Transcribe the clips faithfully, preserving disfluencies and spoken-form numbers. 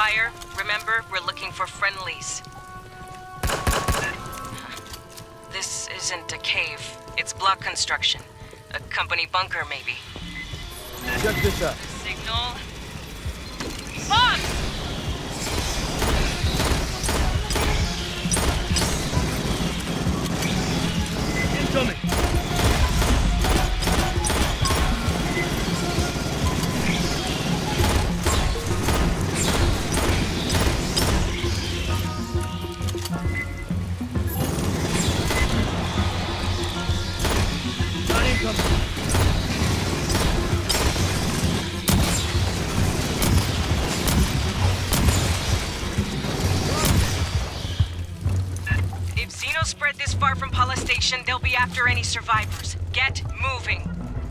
fire, remember, we're looking for friendlies. This isn't a cave. It's block construction. A company bunker, maybe. Check this out. Signal. Fuck! Incoming! Not incoming! If Xeno spread this far from Pala Station, they'll be after any survivors. Get moving.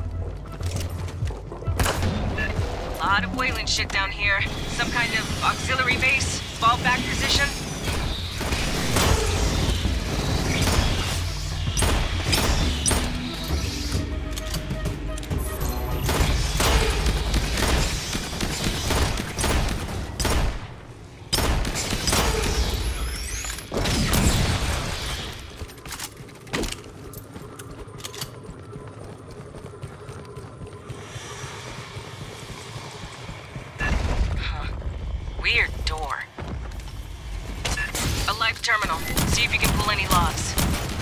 A lot of Wayland shit down here. Some kind of auxiliary base, fall back position. Weird door. A live terminal. See if you can pull any logs.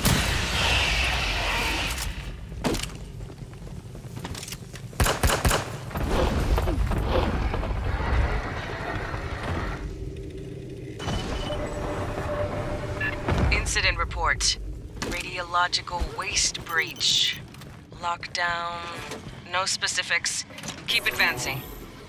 Incident report. Radiological waste breach. Lockdown. No specifics. Keep advancing.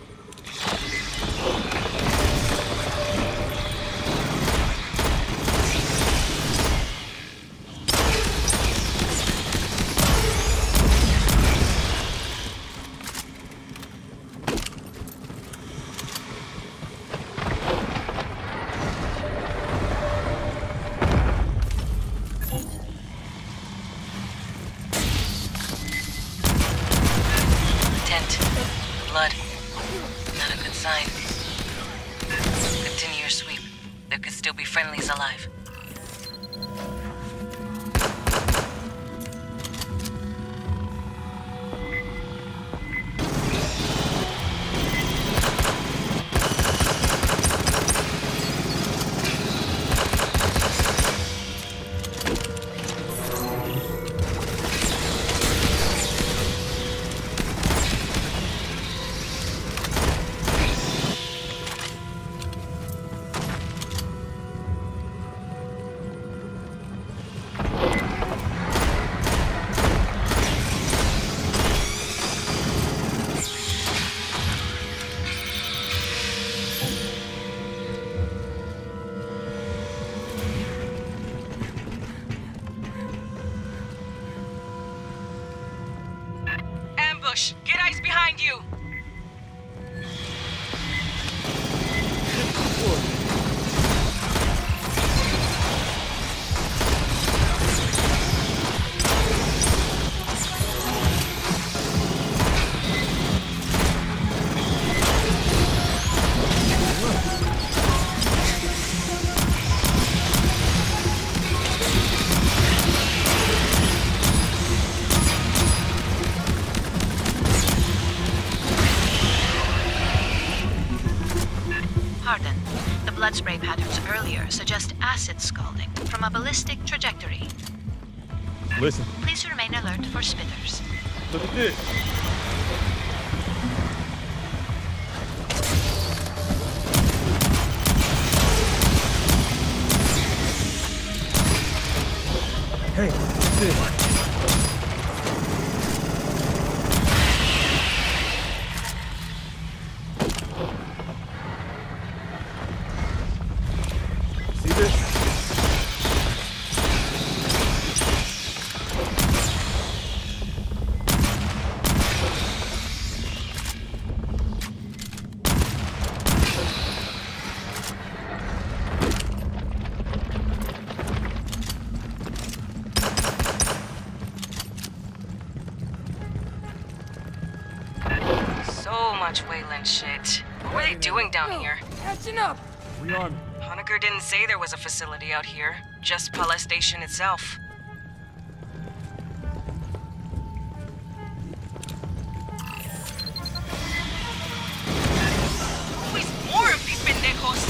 Blood. Not a good sign. Continue your sweep. There could still be friendlies alive. Ambush! Get eyes behind you! Pardon. The blood spray patterns earlier suggest acid scalding from a ballistic trajectory. Listen, Please remain alert for spitters. look at this. Hey, what's this? See this? So much Wayland shit. What were they doing down here? Catching up! Rearm. Honecker didn't say there was a facility out here, just Pala Station itself. Always more of these pendejos!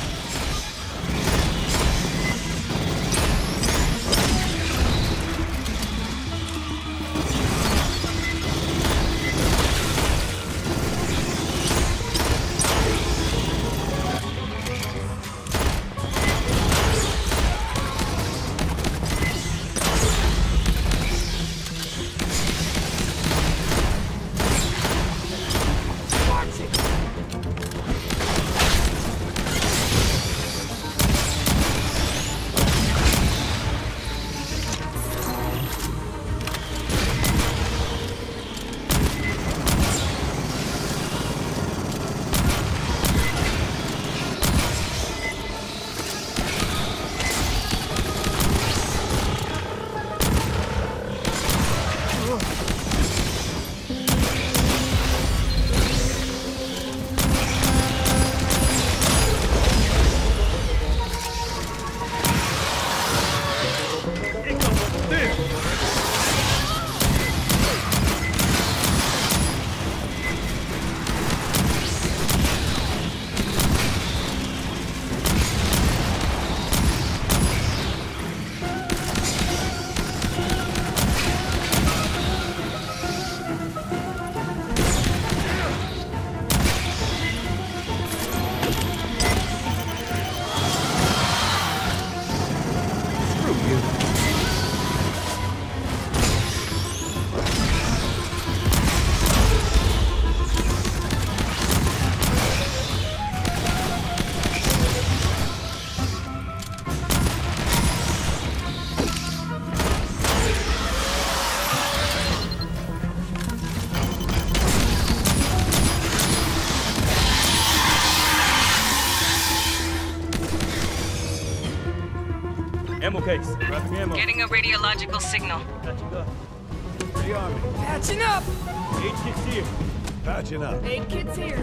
Ammo case. Grabbing ammo. Getting a radiological signal. Patching up. Rearming. Catching up! Eight kits here. Patching up. Eight kids here.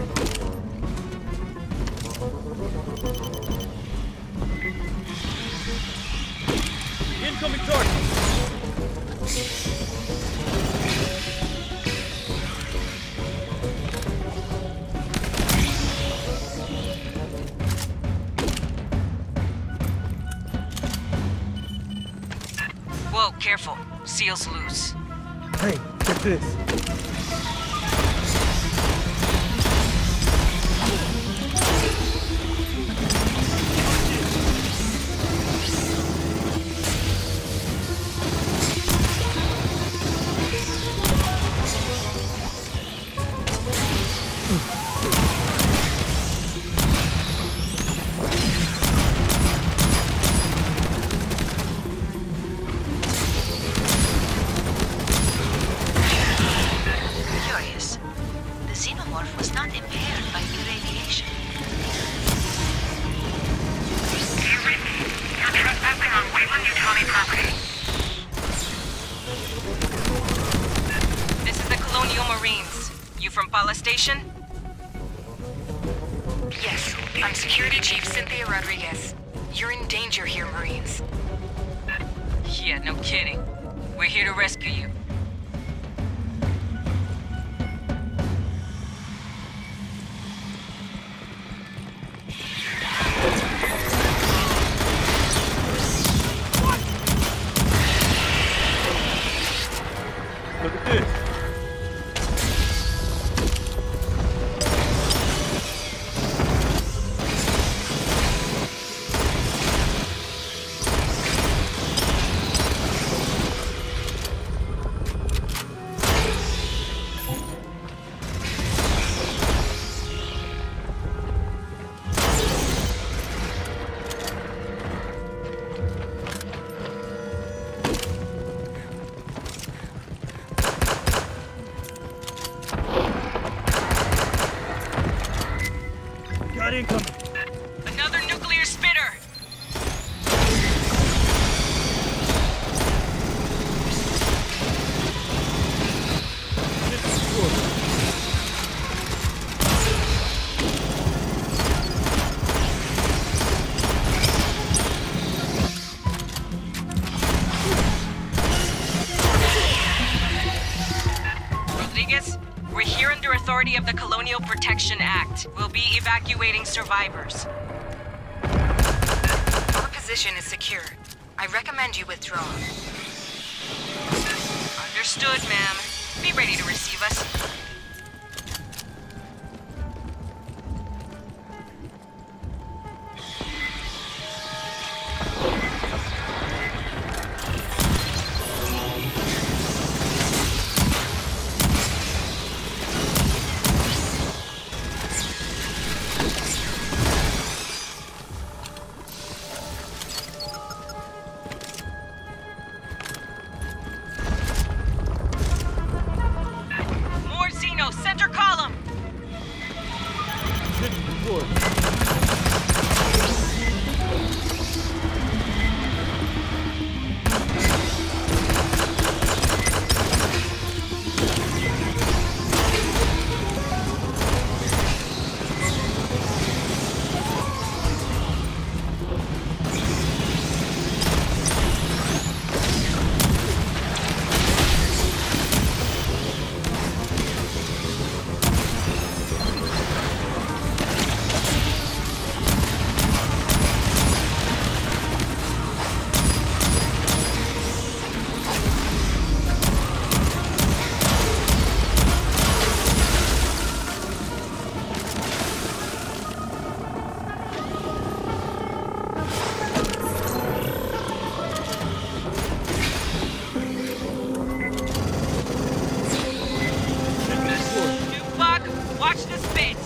Incoming target. Whoa, careful. Seal's loose. Hey, get this. Curious. The xenomorph was not impaired by irradiation. You're trespassing on Wayland-Yutani property. This is the Colonial Marines. You from Pala Station? Yes, I'm Security Chief Cynthia Rodriguez. You're in danger here, Marines. Yeah, no kidding. We're here to rescue you. Look at this. authority of the Colonial Protection Act. We'll be evacuating survivors. Our position is secure. I recommend you withdraw. Understood, ma'am. Be ready to receive us. Center column! Watch the spit!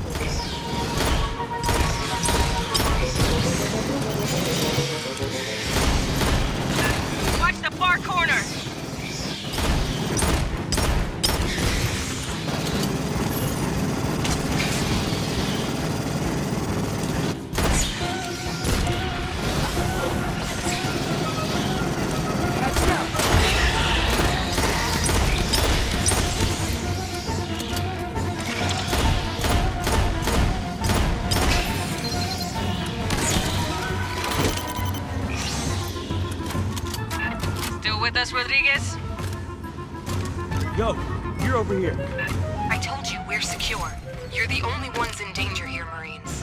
Watch the far corner! With us, Rodriguez? Yo, you're over here. I told you we're secure. You're the only ones in danger here, Marines.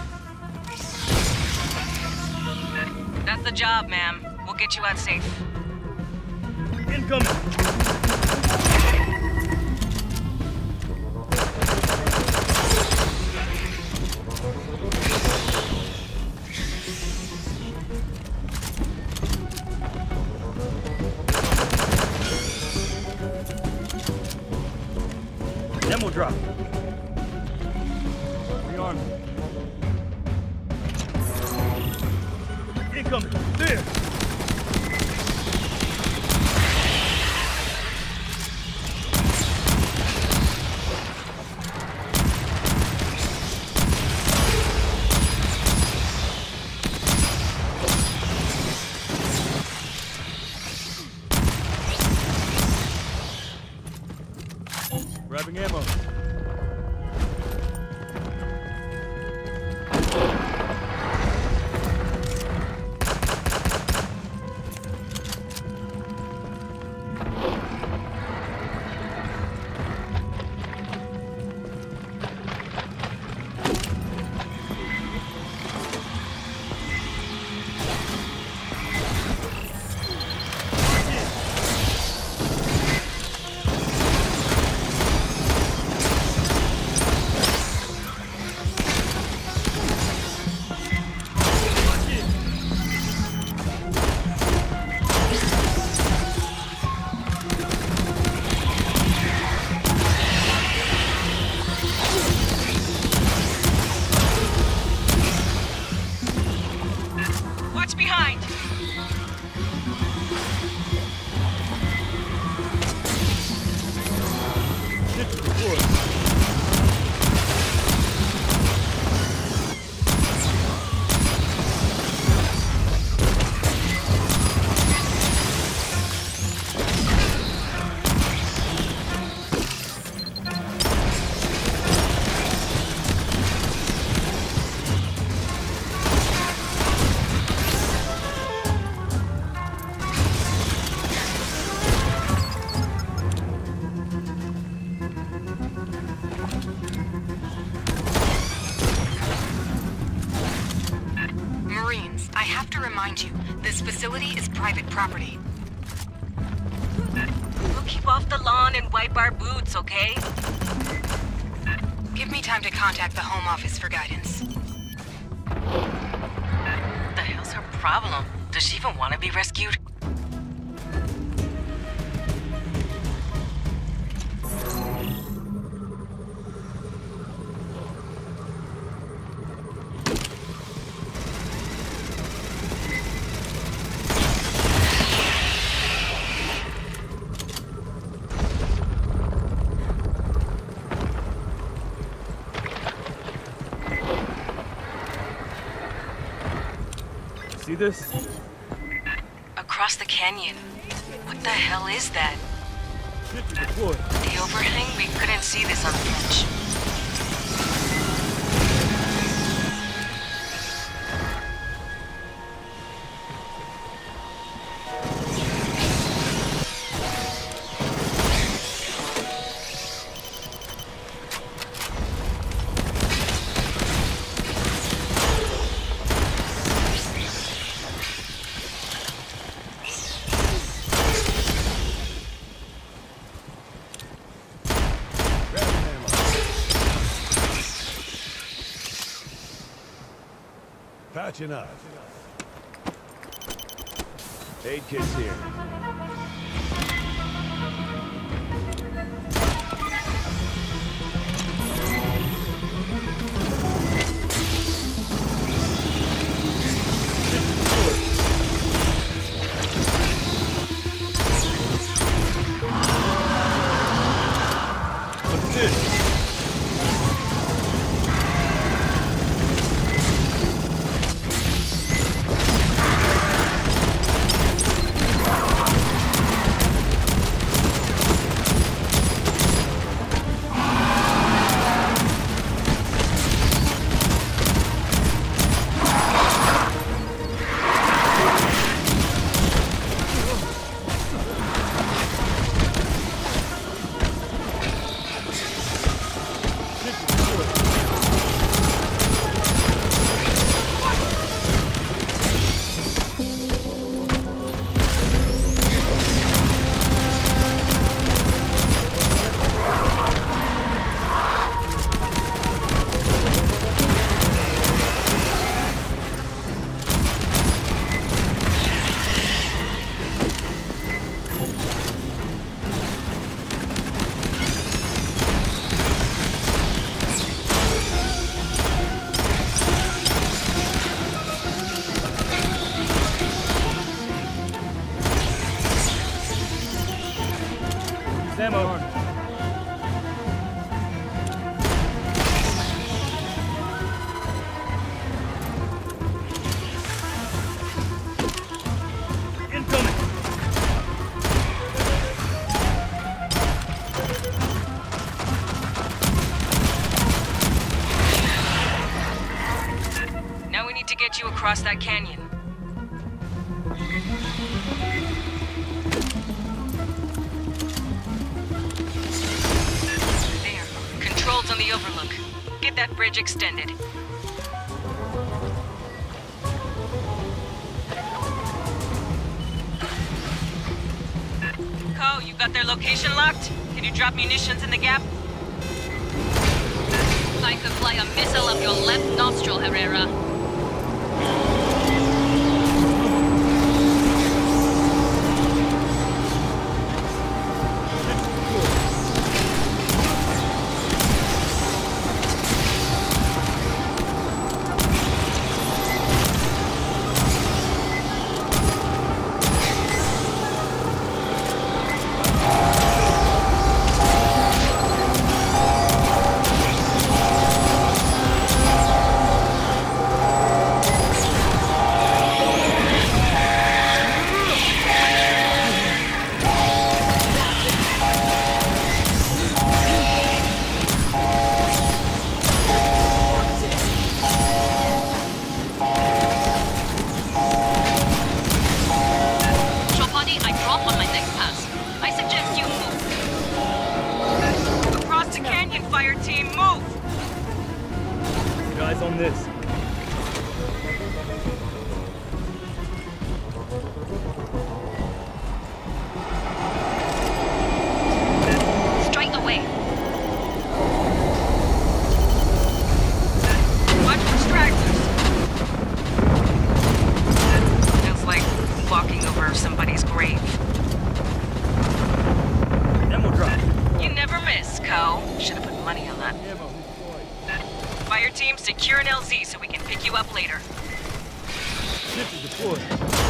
That's the job, ma'am. We'll get you out safe. Incoming! Demo drop. Rearm. Incoming. There. Grabbing ammo. remind you, this facility is private property. We'll keep off the lawn and wipe our boots, okay? Give me time to contact the Home Office for guidance. What the hell's her problem? Does she even want to be rescued? See this? Across the canyon. What the hell is that? Sentry deployed. The overhang? We couldn't see this on the bench. Patching up. Aid kit's here. What's this? Ammo. Incoming. Now we need to get you across that canyon. Controls on the overlook. Get that bridge extended. Co, you got their location locked? Can you drop munitions in the gap? I could fly a missile up your left nostril, Herrera. over somebody's grave. Ammo drop. You never miss, Co. Should've put money on that. Ammo deployed. Fire team, secure an L Z so we can pick you up later. Sentry deployed.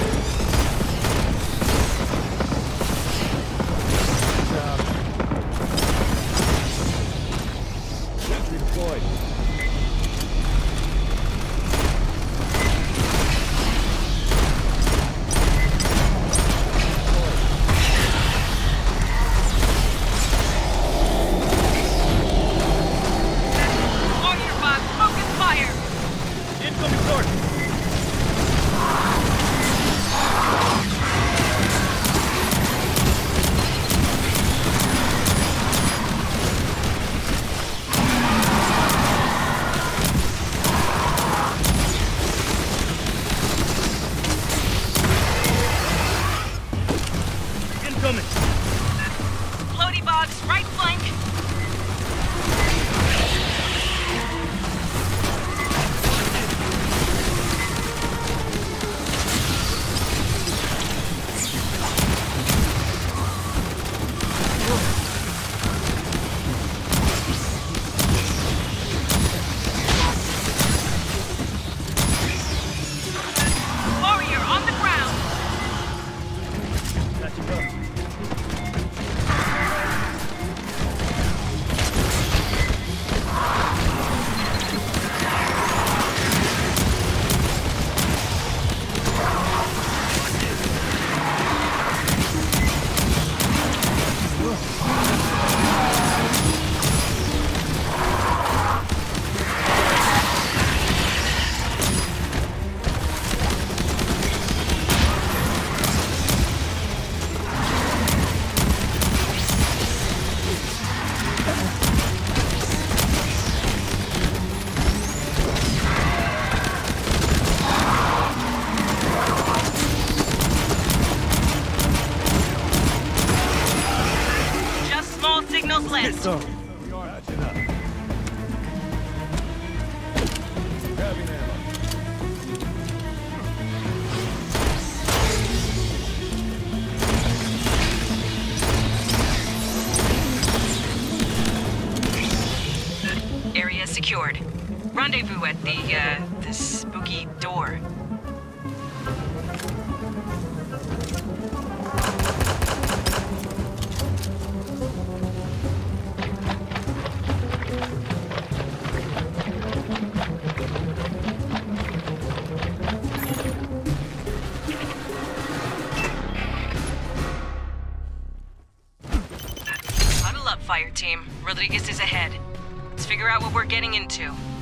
Sentry deployed. On your mark, focus fire! Incoming target. Incoming. Floaty box, right flank! Warrior on the ground! Patching up. Just small signals Get left. some. Patching up. Grabbing ammo. Area secured. Rendezvous at the, uh, the spooky door. Huddle up, fire team. Rodriguez is ahead. Let's figure out what we're getting into.